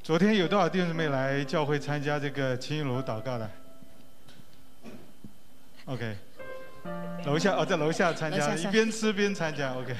昨天有多少弟兄姊妹来教会参加这个青玉炉祷告的 ？OK， 楼下在楼下参加，一边吃边参加 ，OK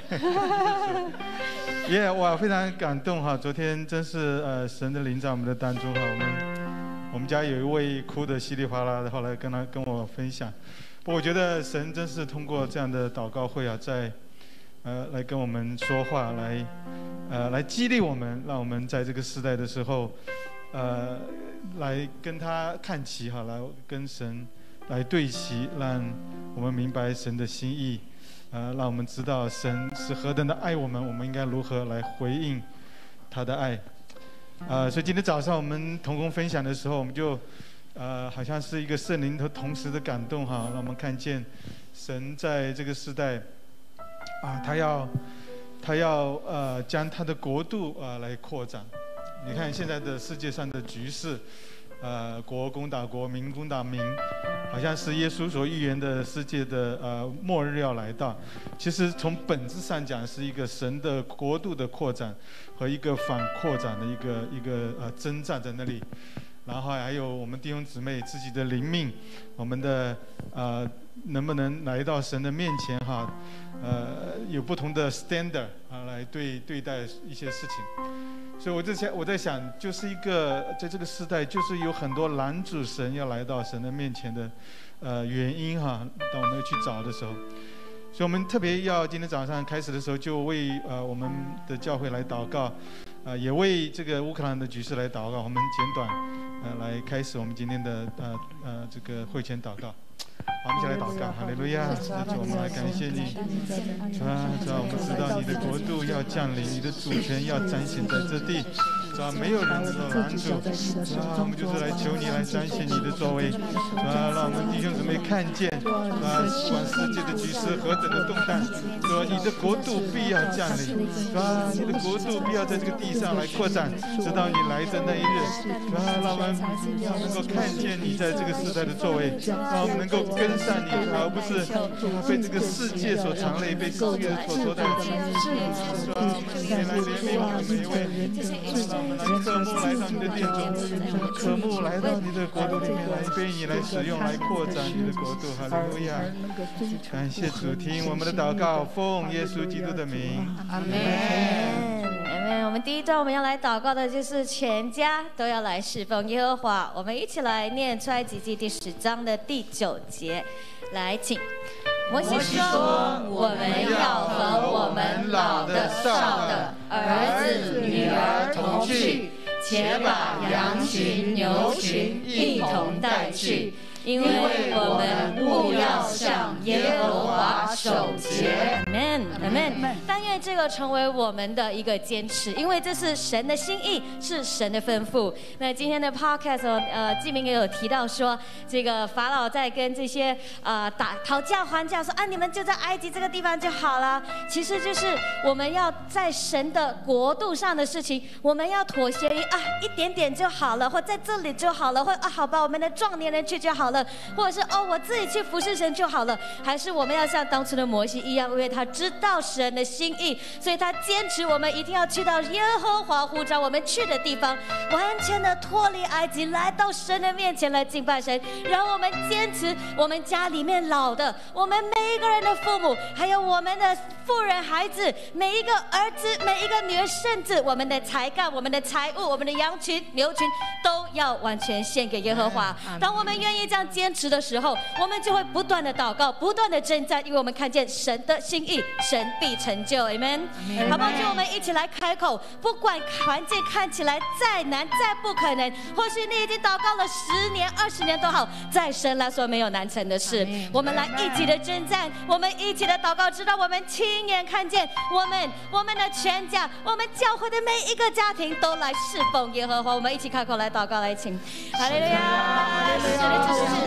耶，哇，非常感动哈！昨天真是神的灵在我们的当中哈，我们家有一位哭得稀里哗啦的，后来跟我分享。我觉得神真是通过这样的祷告会啊，在来跟我们说话，来激励我们，让我们在这个时代的时候，来跟他看齐哈，来跟神来对齐，让我们明白神的心意，让我们知道神是何等的爱我们，我们应该如何来回应他的爱。所以今天早上我们同工分享的时候，我们就好像是一个圣灵和同时的感动哈，让我们看见神在这个时代他要将他的国度来扩展。你看现在的世界上的局势，国攻打国，民攻打民，好像是耶稣所预言的世界的末日要来到。其实从本质上讲，是一个神的国度的扩展和一个反扩展的一个征战在那里。然后还有我们弟兄姊妹自己的灵命，我们的能不能来到神的面前哈？有不同的 standard 来对待一些事情。所以我在想，就是一个在这个时代，就是有很多拦阻神要来到神的面前的原因哈。当我们去找的时候，所以我们特别要今天早上开始的时候，就为我们的教会来祷告，也为这个乌克兰的局势来祷告。我们简短来开始我们今天的这个会前祷告。好，我们一起来祷告，哈利路亚！主，我们来感谢你，主啊，我们知道你的国度要降临，你的主权要彰显在这地，主啊，没有人能够拦阻，主啊，我们就是来求你来彰显你的作为，主啊，让我们弟兄姊妹看见，主啊，不管世界的局势何等的动荡，主啊，你的国度必要降临，主啊，你的国度必要在这个地上来扩展，直到你来的那一日，主啊，让我们能够看见你在这个时代的作为，让我们能够跟上你，而不是被这个世界所缠累，被世界所拖带。主啊，我们也来怜悯我们每一位，让我们来渴慕来到你的殿中，渴慕来到你的国度里面来被你来使用，来扩展你的国度。哈利路亚！感谢主，听我们的祷告，奉耶稣基督的名。 阿门。我们第一段我们要来祷告的就是全家都要来侍奉耶和华。我们一起来念出埃及记第10章的第9节，来，请。摩西说：“我们要和我们老的、少的、儿子、女儿同去，且把羊群、牛群一同带去。”因为我们务要向耶和华守节。Amen， Amen。但愿这个成为我们的一个坚持，因为这是神的心意，是神的吩咐。那今天的 podcast，季明也有提到说，这个法老在跟这些讨价还价，说你们就在埃及这个地方就好了。其实就是我们要在神的国度上的事情，我们要妥协于一点点就好了，或在这里就好了，或好吧，我们的壮年人去就好了。或者是我自己去服侍神就好了，还是我们要像当初的摩西一样，因为他知道神的心意，所以他坚持我们一定要去到耶和华呼召我们去的地方，完全的脱离埃及，来到神的面前来敬拜神。然后我们坚持我们家里面老的，我们每一个人的父母，还有我们的妇人孩子，每一个儿子，每一个女儿，甚至我们的才干、我们的财物、我们的羊群、牛群，都要完全献给耶和华。当我们愿意这样坚持的时候，我们就会不断的祷告，不断的征战，因为我们看见神的心意，神必成就。Amen。好不好？就我们一起来开口，不管环境看起来再难、再不可能，或许你已经祷告了10年、20年都好，在神来说没有难成的事。我们来一起的征战，我们一起的祷告，直到我们亲眼看见我们的全家，我们教会的每一个家庭都来侍奉耶和华。我们一起开口来祷告，来请。哈利路亚！ 我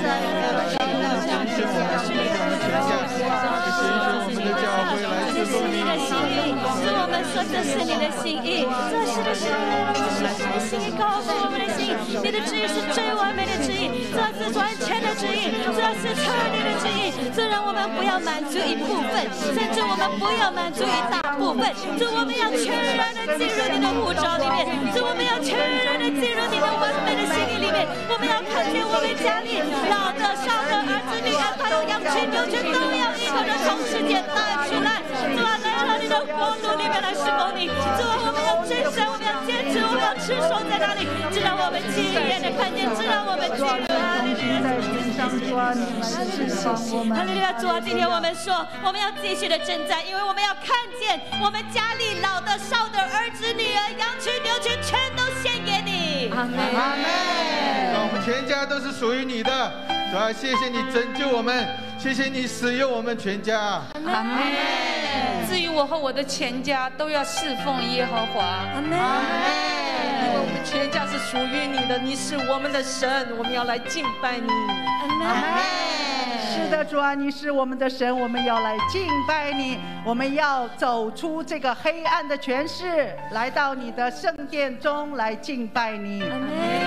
们的教会来侍奉你的心意，是我们说这是你的心意，这是的是你的心意，告诉我们的心，你的旨意是最完美的旨意，这是完全的旨意，这是彻底的旨意。主，让我们不要满足一部分，甚至我们不要满足一大部分。主，我们要全然的进入你的呼召里面。主，我们要全然的进入你的完美的心意里面。我们要看见我们家里老的、少的、儿子、女儿，还有羊群、牛群，都要一同的从世界带出来。主啊，来到你的国度里面来侍奉你。主啊，我们要真神，我们要坚持，我们要持守在哪里？直到我们亲眼的看见，直到我们进入哈利路亚。哈利路亚！主啊，今天我们说，我们要继续的征战，因为我们要看见我们家里老的、少的、儿子、女儿、羊群、牛群，全都献给你。阿门。 阿门。我们全家都是属于你的，主啊，谢谢你拯救我们，谢谢你使用我们全家。 阿门。至于我和我的全家都要侍奉耶和华。 阿门。 因为我们全家是属于你的，你是我们的神，我们要来敬拜你。 阿门。 是的，主啊，你是我们的神，我们要来敬拜你，我们要走出这个黑暗的权势，来到你的圣殿中来敬拜你。 阿门。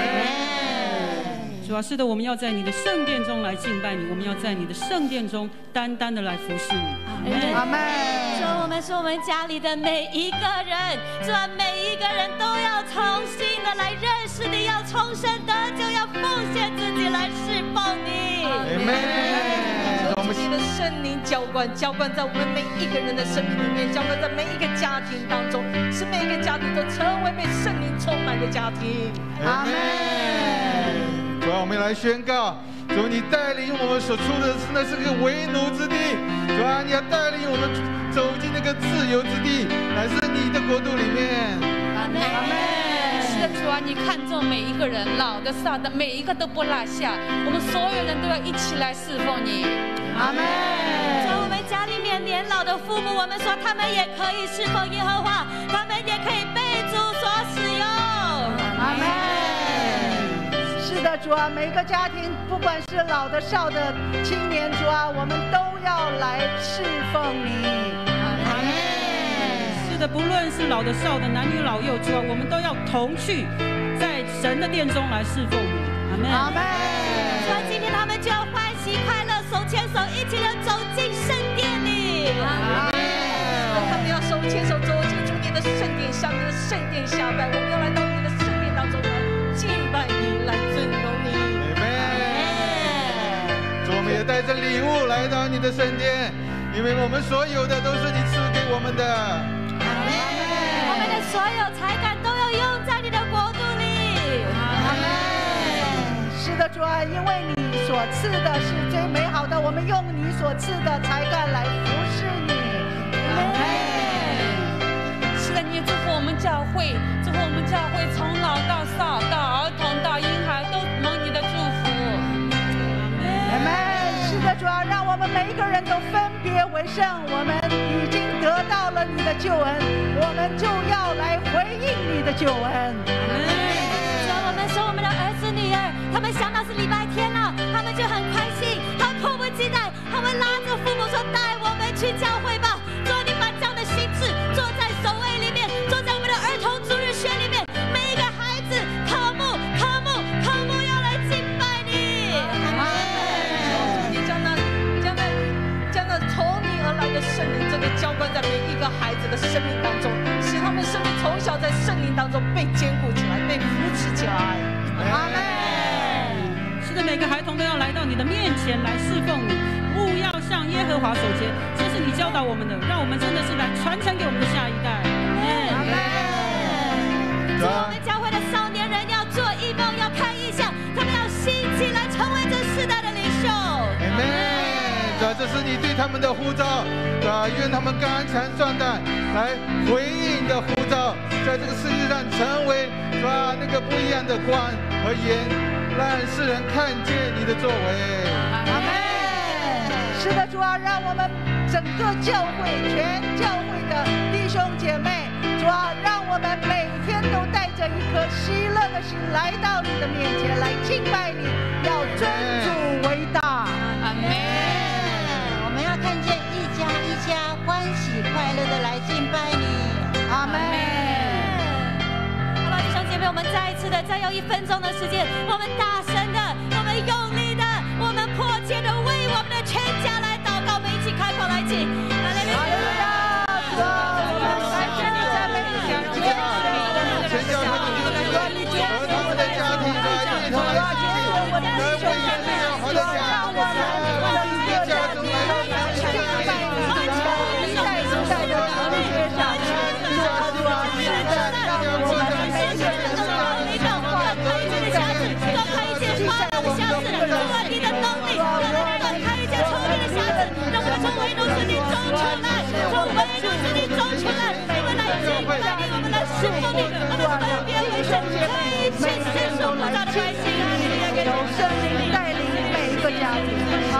主啊，是的，我们要在你的圣殿中来敬拜你，我们要在你的圣殿中单单的来服侍你。 阿门。 主，我们说我们家里的每一个人，主啊，每一个人都要重新的来认识你，要重生得救，要奉献自己来侍奉你。 阿门。 求你的圣灵浇灌在我们每一个人的生命里面，浇灌在每一个家庭当中，使每一个家庭都成为被圣灵充满的家庭。 阿门。 主啊，我们来宣告，主，你带领我们所处的那是个为奴之地，主啊，你要带领我们走进那个自由之地，乃是你的国度里面。 阿门。阿门。是的，主啊，你看重每一个人，老的、少的，每一个都不落下。我们所有人都要一起来侍奉你。 阿门。 在我们家里面年老的父母，我们说他们也可以侍奉耶和华，他们也可以被主所使用。 阿门。是的，主啊，每个家庭，不管是老的、少的、青年，主啊，我们都要来侍奉你。 阿门。 是的，不论是老的、少的、男女老幼，主啊，我们都要同去在神的殿中来侍奉你。阿门。 阿门。 主啊，今天他们就要欢喜快乐，手牵手，一起的走进圣殿里。 阿门。 他们要手牵手走进主你的圣殿，向你的圣殿下拜，我们要来到你的圣殿当中来敬拜你，来尊荣你。 阿门。主，我们也带着礼物来到你的圣殿，因为我们所有的都是你赐给我们的。 阿门。我们的所有才干都要用在你的国度里。 阿门。是的，主啊，因为你所赐的是最美好的，我们用你所赐的才干来服侍你。 阿门。是的，你祝福我们教会，祝福我们教会从老到少，到儿童到婴孩，都蒙你的祝福。 阿门。是的，主啊，让我们每一个人都分别为圣，我们已经得到了你的救恩，我们就要来回应你的救恩。 主啊，我们说我们的儿子女儿，他们想到是礼拜天了，他们就很开心，他们迫不及待，他们拉着父母说带我们去教会吧。主啊，你把这样的心志做在守卫里面，做在我们的儿童主日学里面，每一个孩子科目要来敬拜你。 你将那从你而来的圣灵，真的浇灌在每一个孩子的生命当中，使他们生命从小在圣灵当中被坚固起来，被扶持起来。 阿门。 是的，每个孩童都要来到你的面前来侍奉你，勿要向耶和华守节，这是你教导我们的，让我们真的是来传承给我们的下一代。 阿门。 主啊，我们教会的少年人要做异梦，要看异象，他们要兴起来成为这世代的领袖。 阿门。主啊，这是你对他们的呼召，主啊，愿他们刚强壮胆，来回应你的呼召，在这个世界上成为主啊那个不一样的光和盐，让世人看见你的作为。 阿门。是的，主啊，让我们整个教会、全教会的弟兄姐妹，主啊，让我们每天都带着一颗喜乐的心来到你的面前来敬拜你，要尊主为大。 阿门。 我们要看见一家一家欢喜快乐的来敬拜你。 阿门。 好了，弟兄姐妹，我们再一次的，再用1分钟的时间，我们大声的，我们用力的，我们迫切的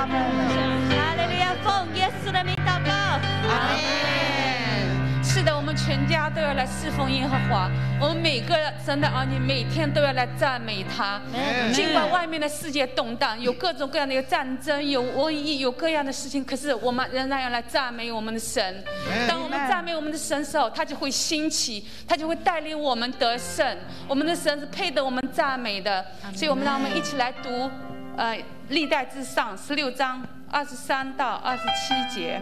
阿门。 哈利路亚，奉耶稣的名祷告， 阿门。 是的，我们全家都要来侍奉耶和华。我们每个神的儿女每天都要来赞美他。尽管外面的世界动荡，有各种各样的战争，有瘟疫，有各样的事情，可是我们仍然要来赞美我们的神。当我们赞美我们的神的时候，他就会兴起，他就会带领我们得胜。我们的神是配得我们赞美的，所以我们让我们一起来读，历代志上16章23到27节。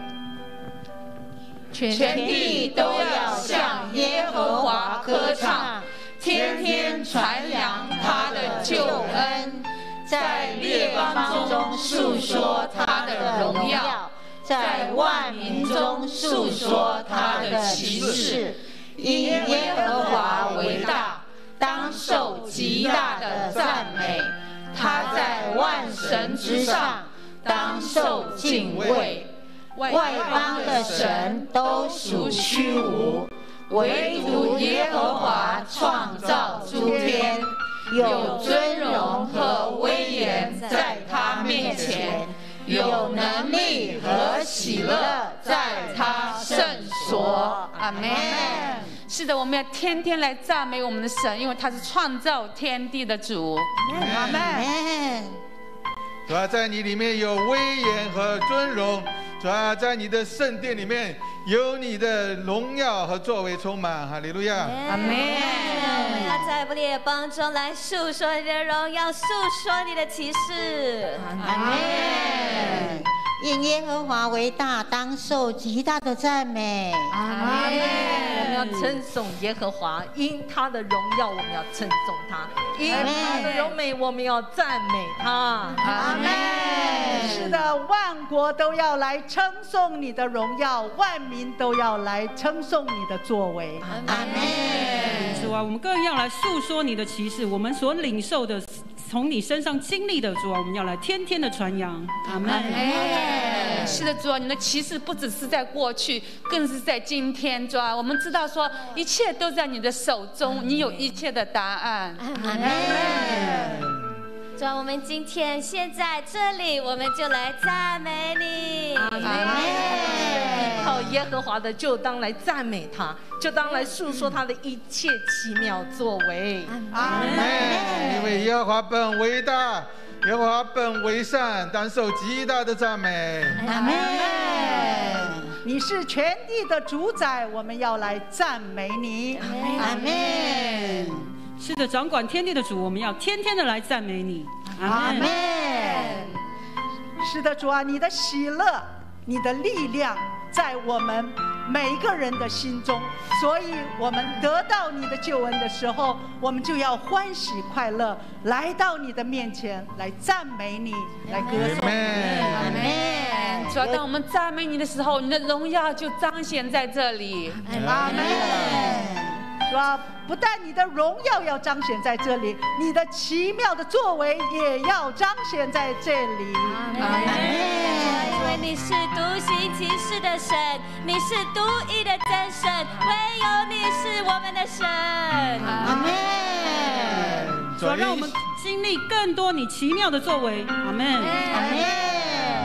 全地都要向耶和华歌唱，天天传扬他的救恩，在列邦中述说他的荣耀，在万民中述说他的奇事。因耶和华为大，当受极大的赞美。他在万神之上，当受敬畏。外邦的神都属虚无，唯独耶和华创造诸天，有尊荣和威严在他面前，有能力和喜乐在他圣所。阿门。是的，我们要天天来赞美我们的神，因为他是创造天地的主。 阿门。 主啊，在你里面有威严和尊荣。主啊，在你的圣殿里面有你的荣耀和作为充满，哈利路亚， 阿门。我们要在列邦中来述说你的荣耀，述说你的奇事。 阿门。因耶和华为大，当受极大的赞美。 阿门。我们要称颂耶和华，因他的荣耀我们要称颂他，因他的荣美我们要赞美他。 阿门。是的，万国都要来称颂你的荣耀，万民都要来称颂你的作为。 阿门。 主啊，我们更要来诉说你的奇事，我们所领受的，从你身上经历的，主啊，我们要来天天的传扬。阿门。 是的，主啊，你的奇事不只是在过去，更是在今天。主啊，我们知道说一切都在你的手中，你有一切的答案。 阿门。主啊，我们今天现在这里，我们就来赞美你。 阿门。依靠耶和华的，就当来赞美他，就当来述说他的一切奇妙作为。 阿门。 因为耶和华本为大，耶和华本为善，当受极大的赞美。 阿门。 你是全地的主宰，我们要来赞美你。 阿门。 是的，掌管天地的主，我们要天天的来赞美你。 阿门。是的，主啊，你的喜乐，你的力量在我们每一个人的心中，所以我们得到你的救恩的时候，我们就要欢喜快乐，来到你的面前来赞美你，来歌颂你。 阿门。主要当我们赞美你的时候，你的荣耀就彰显在这里。 阿门。主啊，不但你的荣耀要彰显在这里，你的奇妙的作为也要彰显在这里。 阿门。因为你是独行其事的神，你是独一的真神，唯有你是我们的神。 阿门。 主啊，让我们经历更多你奇妙的作为。阿门。 阿门。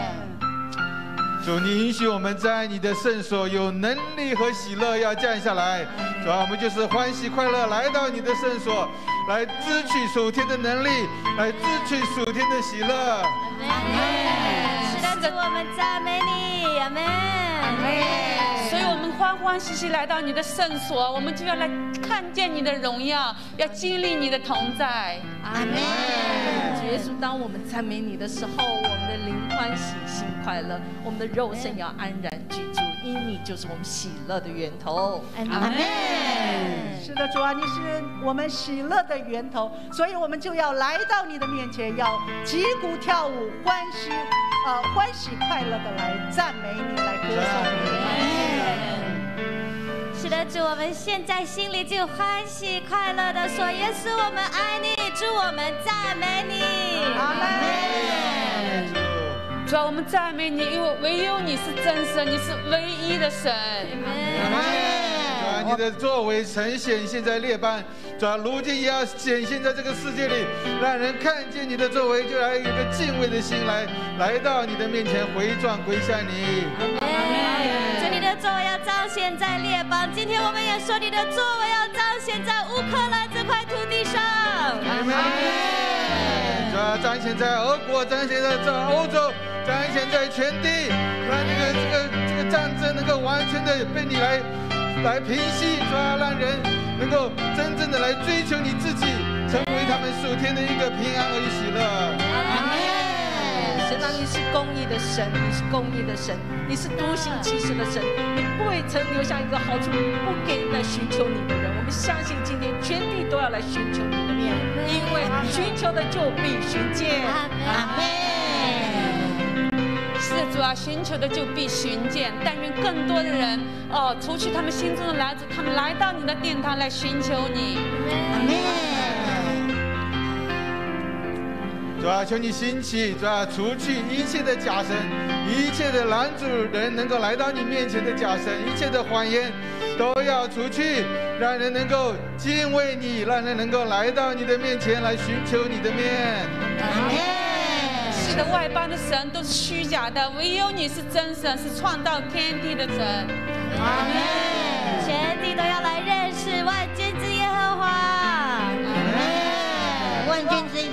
主，你允许我们在你的圣所有能力和喜乐要降下来。主啊，我们就是欢喜快乐来到你的圣所，来支取属天的能力，来支取属天的喜乐。 阿门。是的，主，我们赞美你。阿门。阿门。 所以我们欢欢喜喜来到你的圣所，我们就要来看见你的荣耀，要经历你的同在。 阿门。 主耶稣，当我们赞美你的时候，我们的灵欢喜，心快乐，我们的肉身要安然居住，因你就是我们喜乐的源头。 阿门。 是的，主啊，你是我们喜乐的源头，所以我们就要来到你的面前，要击鼓跳舞，欢喜快乐的来赞美你，来歌颂你。 是的，主，我们现在心里就欢喜快乐的说：耶稣，我们爱你，主，我们赞美你。 阿门。 主啊，我们赞美你，因为唯有你是真神，你是唯一的神。 阿门。 你的作为呈现现在列邦，主啊，如今也要显现在这个世界里，让人看见你的作为，就来有个敬畏的心来到你的面前回转归向你。 主，你的作为要彰显在列邦，今天我们也说你的作为要彰显在乌克兰这块土地上。 阿门。主啊，彰显在俄国，彰显在欧洲，彰显在全地，让这个战争能够完全的被你来平息，主啊，让人能够真正的来追求你自己，成为他们属天的一个平安和喜乐。 阿门。神啊，你是公义的神，你是公义的神，你是独行其事的神，你不会曾留下一个好处不给来寻求你的人。我们相信今天全地都要来寻求你的面，因为寻求的就必寻见。 阿门。 是的，主啊，寻求的就必寻见。但愿更多的人除去他们心中的来自，他们来到你的殿堂来寻求你。 阿门。 主啊，求你兴起，主啊，除去一切的假神，一切的拦阻人能够来到你面前的假神，一切的谎言都要除去，让人能够敬畏你，让人能够来到你的面前来寻求你的面。 阿门。 是的，外邦的神都是虚假的，唯有你是真神，是创造天地的神。 阿门。全地都要来认识万军之耶和华。 阿门。万军之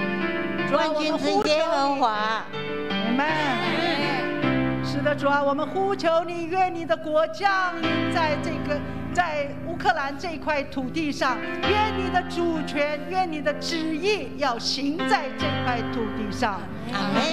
耶和华。 阿门。是的，主啊，我们呼求你，愿你的国降临在乌克兰这块土地上，愿你的主权，愿你的旨意要行在这块土地上。 阿门。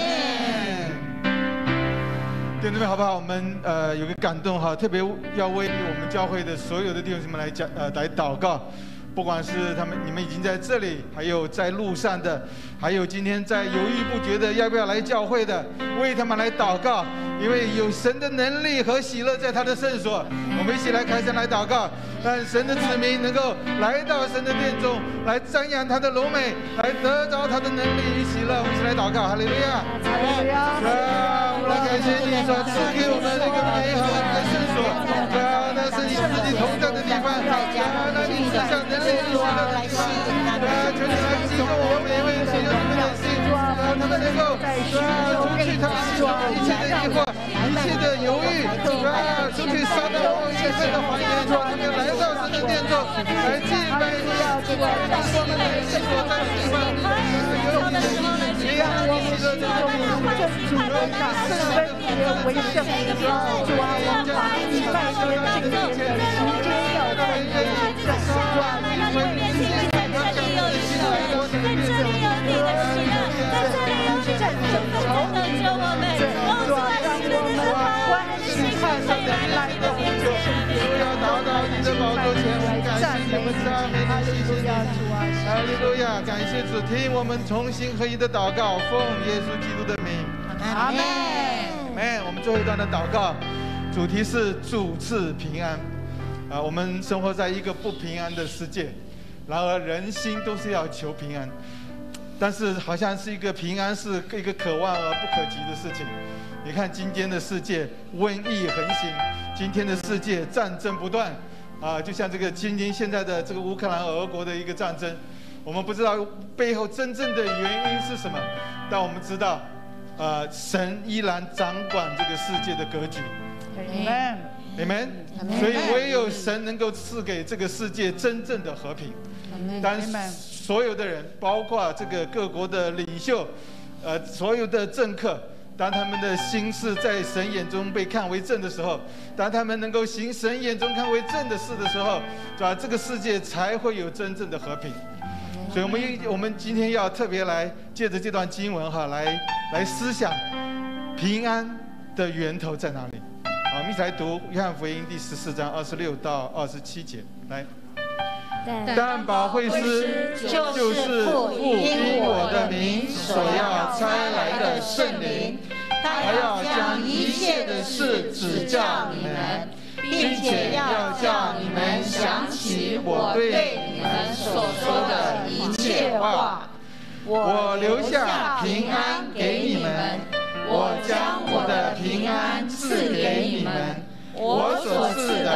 弟兄姊妹，好不好？我们有个感动哈，特别要为我们教会的所有的弟兄姊妹来祷告。不管是你们已经在这里，还有在路上的，还有今天在犹豫不决的要不要来教会的，为他们来祷告，因为有神的能力和喜乐在他的圣所。我们一起来开声来祷告，让神的子民能够来到神的殿中，来瞻仰他的荣美，来得着他的能力与喜乐。我们一起来祷告，哈利路亚！ 哈利路亚！ 我们来感谢你所赐给我们这个美好的圣所，那是你自己同在的地方，那你赐下能力与喜乐的地方，求你来激动我们每一位弟兄姊妹的心，让他们能够除去他们心中一切的疑惑、一切的犹豫，除去撒旦王一切的谎言，让他们来到神的殿中来敬拜你，我们的圣所在的地方，有你的喜乐，有你的这种主的圣分别为圣，主啊，我们把礼拜天这个时间要分别为圣，主啊，因为今天在这里有喜乐，在这里有你的喜乐，在这里有你的圣分等着我们，主啊，让我们欢喜快乐的来到你的圣殿，要达到你的宝座前，感谢你们赞美你，谢谢你，哈利路亚，感谢主，听我们同心合一的祷告，奉耶稣基督的名， 阿门。 我们最后一段的祷告，主题是主赐平安。我们生活在一个不平安的世界，然而人心都是要求平安，但是好像是一个平安是一个可望而不可及的事情。你看今天的世界瘟疫横行，今天的世界战争不断，就像这个今天现在的这个乌克兰俄国的一个战争，我们不知道背后真正的原因是什么，但我们知道。神依然掌管这个世界的格局。Amen。所以唯有神能够赐给这个世界真正的和平。但所有的人，包括这个各国的领袖，所有的政客，当他们的心事在神眼中被看为正的时候，当他们能够行神眼中看为正的事的时候，这个世界才会有真正的和平。所以我们今天要特别来借着这段经文来思想平安的源头在哪里。好，我们一起来读约翰福音第14章26到27节，来。但保惠师就是父因我的名所要差来的圣灵，他要将一切的事指教你们，并且要叫你们想起我对你们所说的一切话。我留下平安给你们，我将我的平安赐给你们，我所赐的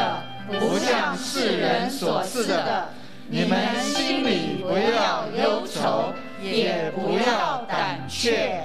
不像世人所赐的。你们心里不要忧愁，也不要胆怯。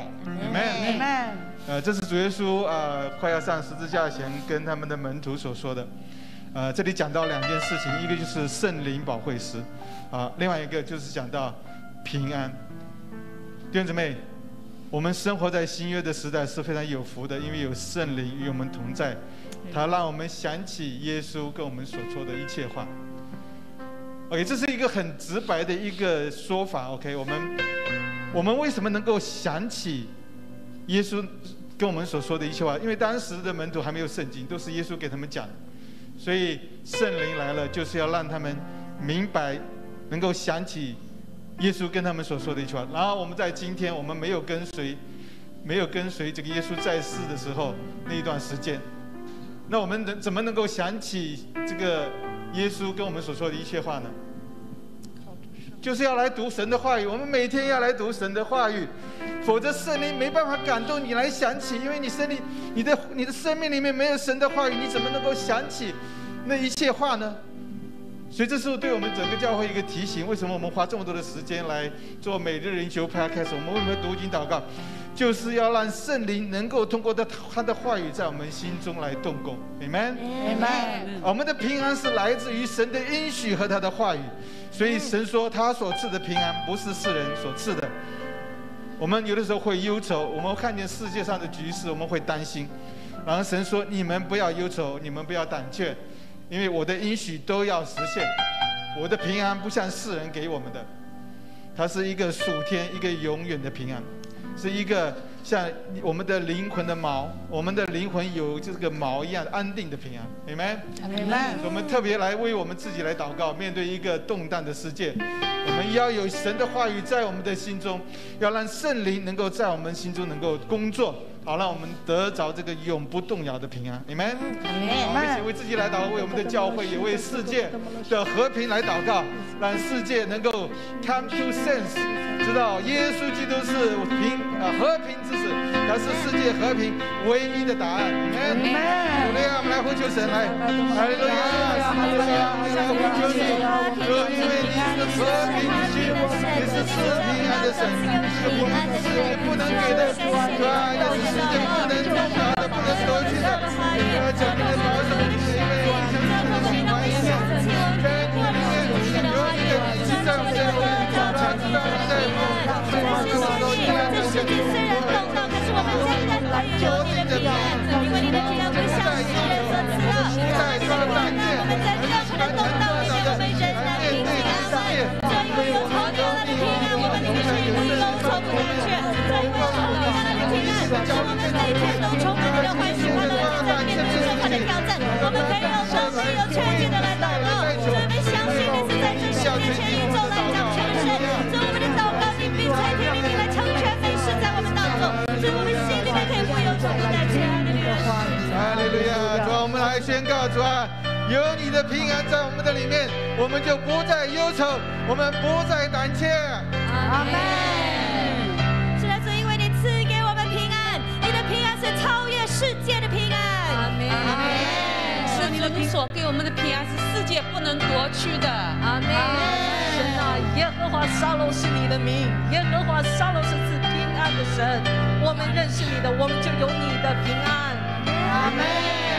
Amen。这是主耶稣快要上十字架前跟他们的门徒所说的。这里讲到2件事情，一个就是圣灵保惠师，另外一个就是讲到平安。弟兄姊妹，我们生活在新约的时代是非常有福的，因为有圣灵与我们同在，他让我们想起耶稣跟我们所说的一切话。OK， 这是一个很直白的一个说法。OK， 我们为什么能够想起耶稣跟我们所说的一切话？因为当时的门徒还没有圣经，都是耶稣给他们讲的，所以圣灵来了，就是要让他们明白，能够想起耶稣跟他们所说的一句话。然后我们在今天，我们没有跟随这个耶稣在世的时候那一段时间，那我们怎么能够想起这个耶稣跟我们所说的一切话呢？就是要来读神的话语，我们每天要来读神的话语，否则圣灵没办法感动你来想起，因为你的生命里面没有神的话语，你怎么能够想起那一切话呢？所以这是对我们整个教会一个提醒。为什么我们花这么多的时间来做每日灵修 podcast？ 我们为什么读经祷告？就是要让圣灵能够通过他的话语在我们心中来动工。Amen。我们的平安是来自于神的应许和他的话语，所以神说他所赐的平安不是世人所赐的。我们有的时候会忧愁，我们看见世界上的局势，我们会担心，然后神说你们不要忧愁，你们不要胆怯，因为我的应许都要实现。我的平安不像世人给我们的，它是一个属天一个永远的平安，是一个像我们的灵魂的锚，我们的灵魂有这个锚一样安定的平安。Amen。我们特别来为我们自己来祷告，面对一个动荡的世界，我们要有神的话语在我们的心中，要让圣灵能够在我们心中能够工作，好让我们得着这个永不动摇的平安。Amen。我们一起为自己来祷告，为我们的教会，也为世界的和平来祷告，让世界能够 come to sense， 知道耶稣基督是和平之子，他是世界和平唯一的答案。Amen。主啊，我们来呼求神，来，哈利路亚，哈利路亚，我们来呼求你，主，因为你是和平的神，你是赐平安的神，是我们世界不能给的，主啊，也是世界不能得到的，不能夺取的。求你的保守，因为我们相信你的一切，在你里面有你的意志在我们这里，他知道你在我们这世界虽然动荡，可是我们真的有你的平安，因为你的平安不像世人所赐的。我们在任何的动荡里面，我们仍然平静安稳。这因为有从你而来的平安，我们里面是不忧愁不胆怯。这因为从你而来的平安，使我们每天都充满你的欢喜快乐，在面对任何的挑战，我们可以有能力、有确据的来祷告。所以我们相信你是在这世界全宇宙来掌权的神。所以我们的祷告，你必垂听，你来成全美事在我们当中。所以我们心里面可以不忧愁不胆怯。 哈利路亚！主啊，我们来宣告，主啊，有你的平安在我们的里面，我们就不再忧愁，我们不再胆怯。 阿门。是的，主，因为你赐给我们平安，你的平安是超越世界的平安。阿门。 是你的所给我们的平安是世界不能夺去的。 阿门。 神啊，耶和华沙龙是你的名，耶和华沙龙是赐平安的神。我们认识你的，我们就有你的平安。阿门。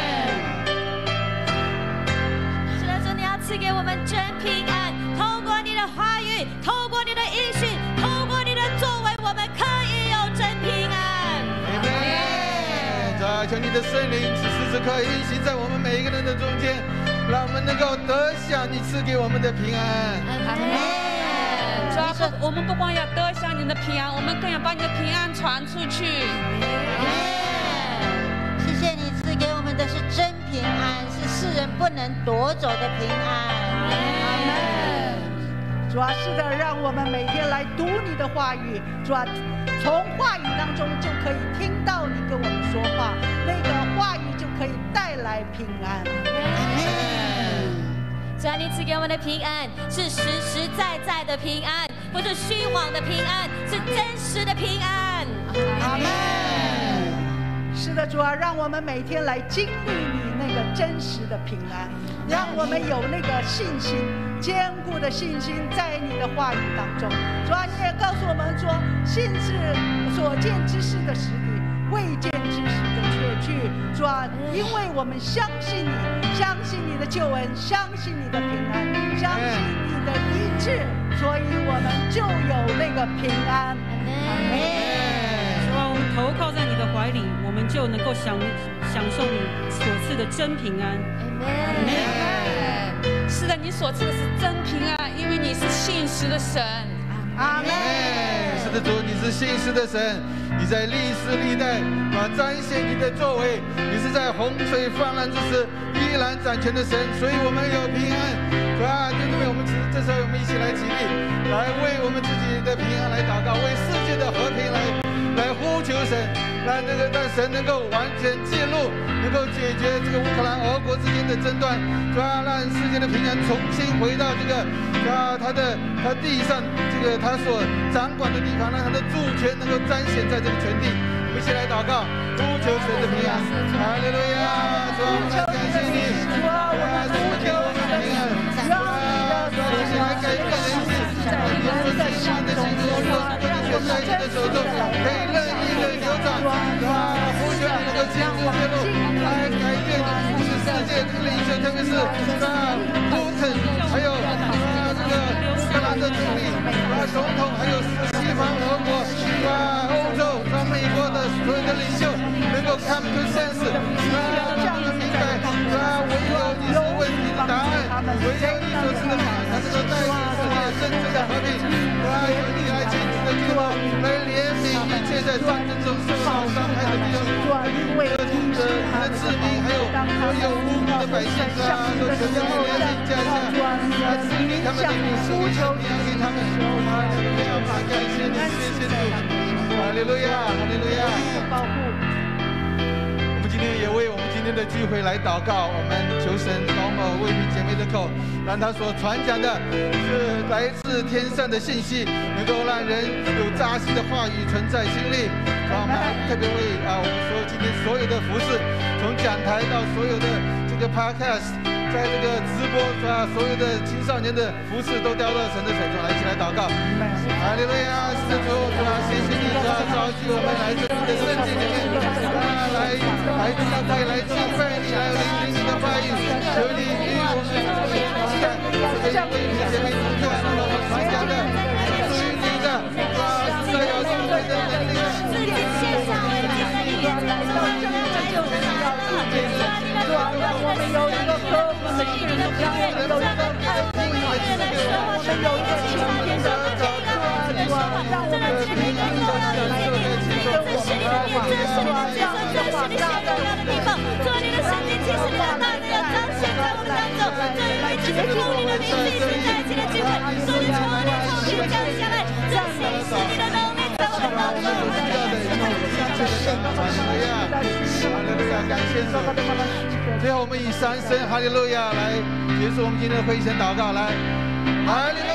是的，主，你要赐给我们真平安，透过你的话语，透过你的应许，透过你的作为，我们可以有真平安。 阿门。主啊，求你的圣灵此时此刻运行在我们每一个人的中间，让我们能够得享你赐给我们的平安。 阿门。 主啊，我们不光要得享你的平安，我们更要把你的平安传出去。 谢谢你赐给我们的是真平安，是世人不能夺走的平安。 阿门。主啊，是的，让我们每天来读你的话语。主啊，从话语当中就可以听到你跟我们说话，那个话语就可以带来平安。 主啊，你赐给我们的平安是实实在在的平安，不是虚妄的平安，是真实的平安。 阿门。是的。 的主啊，让我们每天来经历你那个真实的平安，让我们有那个信心，坚固的信心在你的话语当中。主啊，你也告诉我们说，信是所见之事的实底，未见之事的确据。主啊，因为我们相信你，相信你的救恩，相信你的平安，相信你的医治，所以我们就有那个平安。 主啊，我们投靠在你的怀里，我们就能够享受你所赐的真平安。 是的，你所赐的是真平安，因为你是信实的神。 阿门。 是的，主，你是信实的神，你在历世历代彰显你的作为，你是在洪水泛滥之时依然掌权的神，所以我们有平安。主啊，就因为我们这时候我们一起来起立，来为我们自己的平安来祷告，为世界的和平来呼求神，让神能够完全介入，能够解决这个乌克兰俄国之间的争端，主啊，让世界的平安重新回到这个他地上这个他所掌管的地方，让他的主权能够彰显在这个全地。我们一起来祷告，呼求神的平安。哈利路亚！主啊，我们来感谢你，主啊，我们呼求你的平安。主啊，主啊，我们来改变人心，你所喜欢的心中，权在你的手中，可以任意的扭转。主啊，呼求你能够亲自介入，来改变世界这个领袖，特别是普京，还有这个乌克兰的总理、总统，还有西方俄国、欧洲、美国的所有的领袖，能够 come to sense， 让他们明白，唯有你是问题的答案，唯有你所赐的法，才能够带领世界真正的和平。由你来亲自的救我，来怜悯一切在战争中受到伤害的弟兄，你的子民，还有所有无辜的百姓，都求你来怜悯降下，赐给他们的命，赐给他们的哈利路亚，感谢你，谢谢主，哈利路亚，哈利路亚。我们今天也为我们今天的聚会来祷告，我们求神高某卫兵姐妹的口，让她所传讲的是来自天上的信息，能够让人有扎心的话语存在心里。我们特别为我们今天所有的服侍，从讲台到所有的这个 podcast， 在这个直播所有的青少年的服侍都掉到神的手中来，一起来祷告。哈利路亚，是的主，谢谢你，召集我们来自你的圣经里面，来敬拜，来敬拜你，来聆听你的话语，求你与我们同在，这个为你姐妹同在，让我们传讲的属于你的，在有智慧的能力的。 我们有一个歌，我们一人的平安，有一个爱心，我们有一个晴天的早晨，让我们的平安的来跟我们的话，这样的话，这样的地方，做你的神经其实你的大能要彰显在我们当中，这一位只是求你的名字一直在一起的机会，所以求你从天降下来，彰显是你的能力在我们当中。 感谢主。最后我们以3声哈利路亚来结束我们今天的会声祷告，来，哈利路亚。